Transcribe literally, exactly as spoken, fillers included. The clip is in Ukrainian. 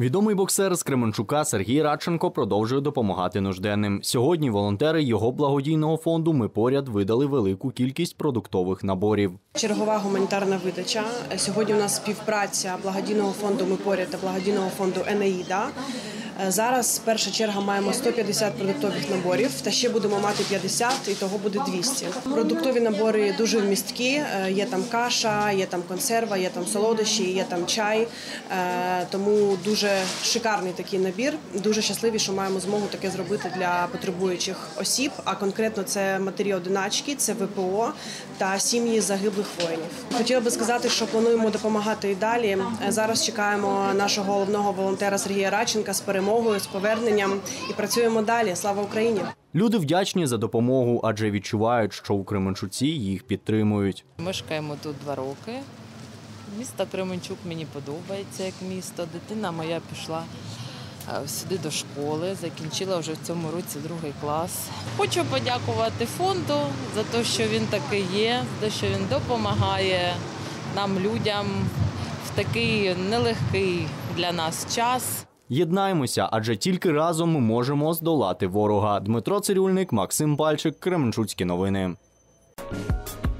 Відомий боксер з Кременчука Сергій Радченко продовжує допомагати нужденним. Сьогодні волонтери його благодійного фонду «Ми поряд» видали велику кількість продуктових наборів. Чергова гуманітарна видача. Сьогодні у нас співпраця благодійного фонду «Ми поряд» та благодійного фонду «Енеїда». Зараз перша черга маємо сто п'ятдесят продуктових наборів, та ще будемо мати п'ятдесят, і того буде двісті. Продуктові набори дуже вмісткі, є там каша, є там консерва, є там солодощі, є там чай, тому дуже шикарний такий набір. Дуже щасливі, що маємо змогу таке зробити для потребуючих осіб, а конкретно це матері-одиначки, це ВПО та сім'ї загиблих воїнів. Хотіла би сказати, що плануємо допомагати і далі. Зараз чекаємо нашого головного волонтера Сергія Радченка з перемогою, з поверненням і працюємо далі. Слава Україні! Люди вдячні за допомогу, адже відчувають, що у Кременчуці їх підтримують. Мешкаємо тут два роки. Місто Кременчук мені подобається як місто. Дитина моя пішла сюди до школи, закінчила вже в цьому році другий клас. Хочу подякувати фонду за те, що він такий є, за те, що він допомагає нам, людям, в такий нелегкий для нас час. Єднаємося, адже тільки разом ми можемо здолати ворога. Дмитро Цирюльник, Максим Пальчик, Кременчуцькі новини.